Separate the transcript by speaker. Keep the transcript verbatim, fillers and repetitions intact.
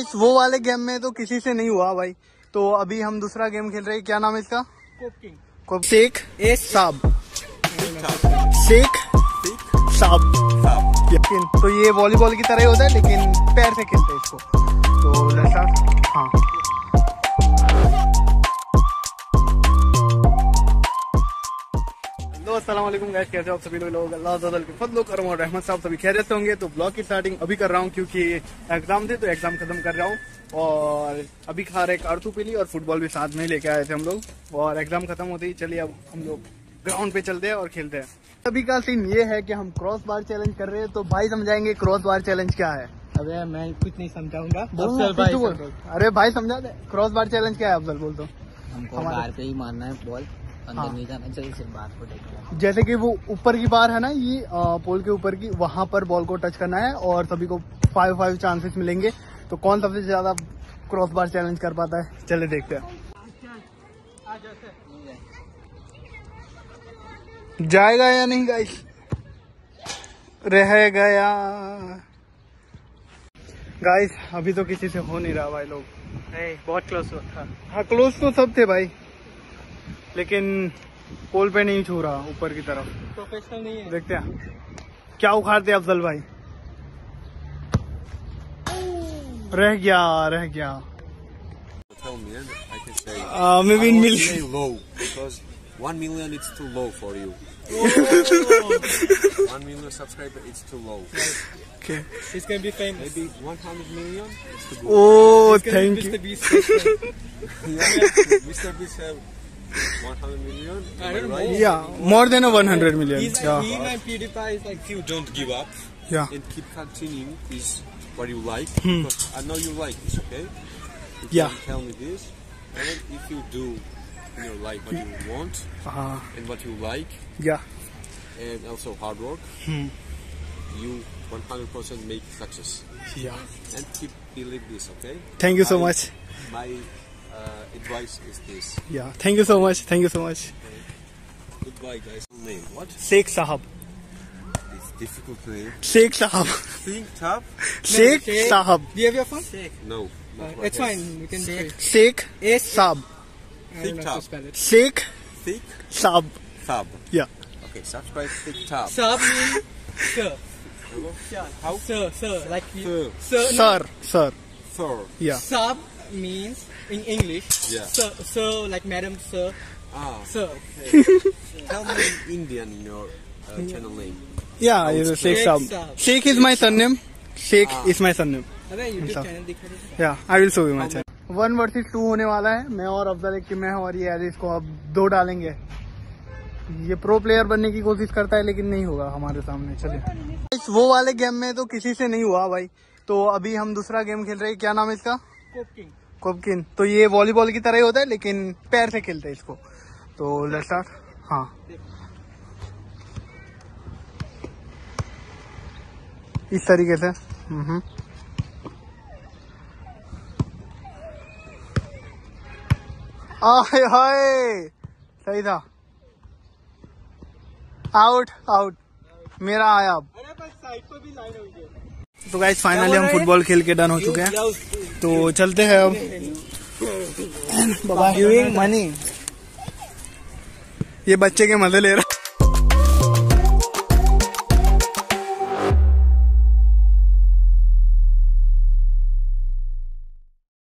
Speaker 1: इस वो वाले गेम में तो किसी से नहीं हुआ भाई, तो अभी हम दूसरा गेम खेल रहे हैं। क्या नाम है इसका? कोप शेख साब शेख साब। तो ये वॉलीबॉल की तरह ही होता है लेकिन पैर से खेलते हैं इसको। तो जैसा हाँ हेलो अस्सलाम वालेकुम गाइस, कैसे हो आप सभी लोग? अल्लाह ताला के फजल करम और रहमत से आप सभी खैरियत से होंगे। तो ब्लॉग की स्टार्टिंग अभी कर रहा हूँ क्योंकि एग्जाम थे तो एग्जाम खत्म कर रहा हूँ। और अभी खा रहे कारतू पीली और फुटबॉल भी साथ में लेके आए थे हम लोग। और एग्जाम खत्म होते ही चलिए अब हम लोग ग्राउंड पे चलते हैं और खेलते हैं। अभी का सीन ये है कि हम क्रॉस बार चैलेंज कर रहे हैं, तो भाई समझाएंगे क्रॉस बार चैलेंज क्या है।
Speaker 2: अबे मैं कुछ नहीं समझाऊंगा।
Speaker 1: अरे भाई समझा दे, क्रॉस बार चैलेंज क्या है अफजल बोल। तो
Speaker 2: हमको बाहर पे ही मारना है, बॉल अंदर हाँ। नहीं जाना चाहिए, सिर्फ बाहर को टच।
Speaker 1: जैसे कि वो ऊपर की बार है ना, ये पोल के ऊपर की, वहां पर बॉल को टच करना है और सभी को फाइव फाइव चांसेस मिलेंगे। तो कौन सबसे ज्यादा क्रॉस बार चैलेंज कर पाता है, चले देखते हैं। जाएगा या नहीं गाइस? रह गया गाइस, अभी तो किसी से हो नहीं रहा भाई। लोग
Speaker 2: बहुत क्लोज था।
Speaker 1: हाँ क्लोज तो सब थे भाई, लेकिन पोल पे नहीं छू रहा ऊपर की तरफ।
Speaker 2: प्रोफेशनल नहीं है। देखते
Speaker 1: हैं क्या उखाड़ते अफजल भाई। रह गया रह गया uh, maybe in million.
Speaker 3: Low because one million it's too low for you. One million subscriber it's too low.
Speaker 1: Okay.
Speaker 2: He's gonna be famous.
Speaker 3: Maybe one hundred million. It's too
Speaker 1: good. Oh, thank you.
Speaker 2: Mister Beast.
Speaker 3: Yeah, Mister Beast have one hundred million.
Speaker 2: I don't know.
Speaker 3: Right?
Speaker 1: Yeah, more than a one hundred million.
Speaker 2: He's,
Speaker 1: yeah.
Speaker 2: He and PewDiePie is like.
Speaker 3: If you don't give up.
Speaker 1: Yeah.
Speaker 3: And keep continuing is what you like.
Speaker 1: Hmm.
Speaker 3: Because I know you like this, okay? You
Speaker 1: Yeah.
Speaker 3: can tell me this. And if you do in your life what you want
Speaker 1: uh,
Speaker 3: and what you like,
Speaker 1: yeah,
Speaker 3: and also hard work,
Speaker 1: hmm.
Speaker 3: you one hundred percent make success.
Speaker 1: Yeah.
Speaker 3: And keep believe this, okay?
Speaker 1: Thank you so
Speaker 3: my,
Speaker 1: much.
Speaker 3: My uh, advice is this.
Speaker 1: Yeah. Thank you so much. Thank you so much.
Speaker 3: Okay. Goodbye, guys. Name what?
Speaker 1: Sheikh Sahab.
Speaker 3: It's difficult name.
Speaker 1: Sheikh Sahab.
Speaker 3: Think tough?
Speaker 1: Sheikh
Speaker 2: Sheikh.
Speaker 1: Sahab.
Speaker 2: Do you have your phone?
Speaker 3: Sheikh. No.
Speaker 2: Uh,
Speaker 3: Not
Speaker 2: it's fine. We can say
Speaker 1: Sheikh. Sheikh
Speaker 2: S
Speaker 1: Saab.
Speaker 2: I
Speaker 3: Thick
Speaker 2: don't know how
Speaker 3: top.
Speaker 2: to spell it.
Speaker 1: Sheikh
Speaker 3: Thick
Speaker 1: Saab.
Speaker 3: Thab.
Speaker 1: Yeah.
Speaker 3: Okay, subscribe Thick Tab.
Speaker 2: Sab means sir.
Speaker 3: How?
Speaker 2: Sir, sir, like you,
Speaker 3: Sir.
Speaker 2: sir.
Speaker 1: Sir. Sir.
Speaker 3: Thor.
Speaker 1: Yeah.
Speaker 2: Sab means in English.
Speaker 3: Yeah.
Speaker 2: Sir, sir, like madam, sir,
Speaker 3: Ah.
Speaker 2: sir.
Speaker 3: Okay. Tell me in Indian in your uh, channel name.
Speaker 1: Yeah. You know, Sheikh
Speaker 2: Sheikh
Speaker 1: Saab.
Speaker 2: Saab.
Speaker 1: Sheikh is my surname. Sheikh
Speaker 3: Ah.
Speaker 1: is my surname.
Speaker 2: अबे YouTube
Speaker 1: Sir.
Speaker 2: Channel दिखा दे।
Speaker 1: Yeah. I will show you my channel. One versus two होने वाला है। मैं और अफजल एक team में हूँ और ये एलिस को अब दो डालेंगे। ये प्रो प्लेयर बनने की कोशिश करता है लेकिन नहीं होगा हमारे सामने। चलिए इस वो वाले गेम में तो किसी से नहीं हुआ भाई, तो अभी हम दूसरा गेम खेल रहे हैं। क्या नाम है इसका?
Speaker 2: कोपकिंग।
Speaker 1: कोपकिन। तो ये वॉलीबॉल की तरह ही होता है लेकिन पैर से खेलते हैं इसको। तो लेट्स स्टार्ट। हाँ इस तरीके से। हम्म आए हाय, सही था। आउट आउट मेरा आया अब।
Speaker 2: अरे बस साइड पे भी लाइन हुई है।
Speaker 1: तो गाइस फाइनली हम फुटबॉल खेल के डन हो चुके हैं, तो चलते हैं अब। बाबा गिविंग मनी, ये बच्चे के मजे ले रहा